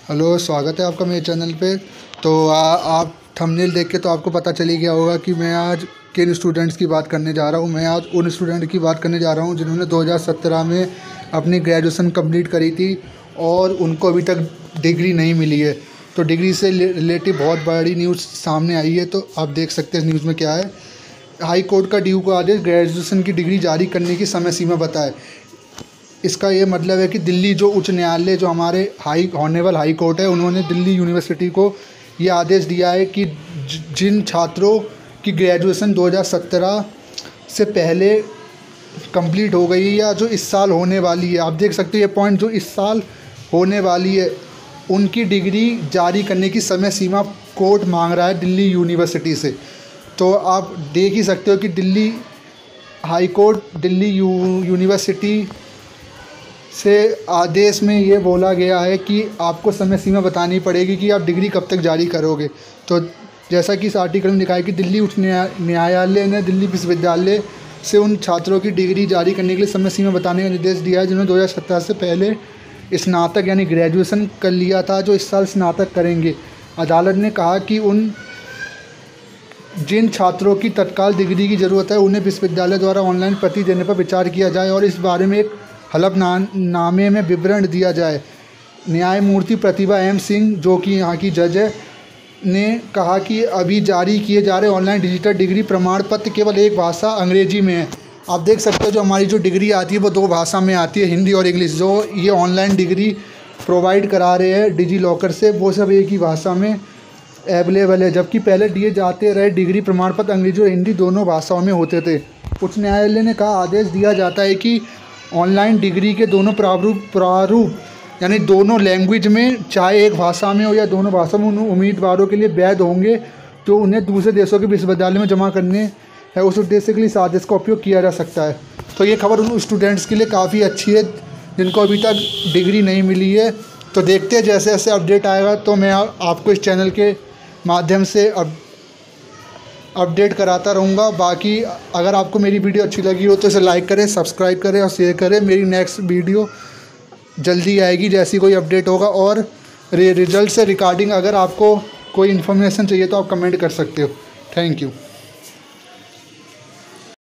Hello, स्वागत है आपका मेरे चैनल पे। तो आप थंबनेल देख के तो आपको पता चली गया होगा कि मैं आज किन स्टूडेंट्स की बात करने जा रहा हूँ। मैं आज उन स्टूडेंट की बात करने जा रहा हूँ जिन्होंने 2017 में अपनी ग्रेजुएशन कंप्लीट करी थी और उनको अभी तक डिग्री नहीं मिली है। तो डिग्री से रिलेटिव बहुत बड़ी न्यूज़ सामने आई है। तो आप देख सकते हैं इस न्यूज़ में क्या है। हाई कोर्ट का ड्यू को आदेश, ग्रेजुएशन की डिग्री जारी करने की समय सीमा बताए। इसका ये मतलब है कि दिल्ली जो उच्च न्यायालय, जो हमारे ऑनरेबल हाई कोर्ट है, उन्होंने दिल्ली यूनिवर्सिटी को ये आदेश दिया है कि जिन छात्रों की ग्रेजुएशन 2017 से पहले कंप्लीट हो गई है या जो इस साल होने वाली है, आप देख सकते हैं ये पॉइंट, जो इस साल होने वाली है, उनकी डिग्री जारी करने की समय सीमा कोर्ट मांग रहा है दिल्ली यूनिवर्सिटी से। तो आप देख ही सकते हो कि Delhi high court Delhi university से आदेश में ये बोला गया है कि आपको समय सीमा बतानी पड़ेगी कि आप डिग्री कब तक जारी करोगे। तो जैसा कि इस आर्टिकल में लिखा है कि दिल्ली उच्च न्यायालय ने दिल्ली विश्वविद्यालय से उन छात्रों की डिग्री जारी करने के लिए समय सीमा बताने का निर्देश दिया है जिन्होंने 2017 से पहले स्नातक यानी ग्रेजुएशन कर लिया था, जो इस साल स्नातक करेंगे। अदालत ने कहा कि जिन छात्रों की तत्काल डिग्री की ज़रूरत है उन्हें विश्वविद्यालय द्वारा ऑनलाइन प्रति देने पर विचार किया जाए और इस बारे में एक हलफनामे में विवरण दिया जाए। न्यायमूर्ति प्रतिभा एम सिंह, जो कि यहाँ की जज है, ने कहा कि अभी जारी किए जा रहे ऑनलाइन डिजिटल डिग्री प्रमाण पत्र केवल एक भाषा अंग्रेजी में है। आप देख सकते हो जो हमारी जो डिग्री आती है वो दो भाषा में आती है, हिंदी और इंग्लिश। जो ये ऑनलाइन डिग्री प्रोवाइड करा रहे हैं डिजी लॉकर से, वो सब एक ही भाषा में अवेलेबल है, जबकि पहले दिए जाते रहे डिग्री प्रमाण पत्र अंग्रेजी और हिंदी दोनों भाषाओं में होते थे। उच्च न्यायालय ने कहा आदेश दिया जाता है कि ऑनलाइन डिग्री के दोनों प्रारूप यानी दोनों लैंग्वेज में, चाहे एक भाषा में हो या दोनों भाषा में, उन उम्मीदवारों के लिए वैध होंगे तो उन्हें दूसरे देशों के विश्वविद्यालय में जमा करने है। उस उद्देश्य के लिए इस आदेश का उपयोग किया जा सकता है। तो ये खबर उन स्टूडेंट्स के लिए काफ़ी अच्छी है जिनको अभी तक डिग्री नहीं मिली है। तो देखते हैं जैसे जैसे अपडेट आएगा तो मैं आपको इस चैनल के माध्यम से अपडेट कराता रहूँगा। बाकी अगर आपको मेरी वीडियो अच्छी लगी हो तो इसे लाइक करें, सब्सक्राइब करें और शेयर करें। मेरी नेक्स्ट वीडियो जल्दी आएगी जैसी कोई अपडेट होगा। और रिजल्ट से रिगार्डिंग अगर आपको कोई इन्फॉर्मेशन चाहिए तो आप कमेंट कर सकते हो। Thank you.